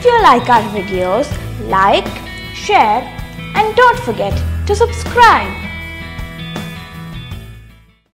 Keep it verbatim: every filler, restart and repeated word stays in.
If you like our videos, like, share and don't forget to subscribe.